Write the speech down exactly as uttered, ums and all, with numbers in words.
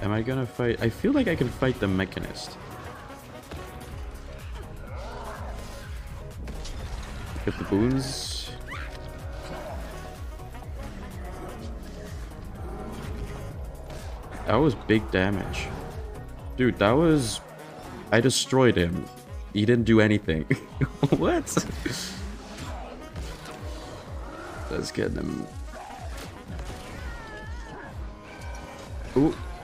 Am I gonna fight? I feel like I can fight the Mechanist. Get the boons. That was big damage. Dude, that was... I destroyed him. He didn't do anything. What? Let's get him. Ooh.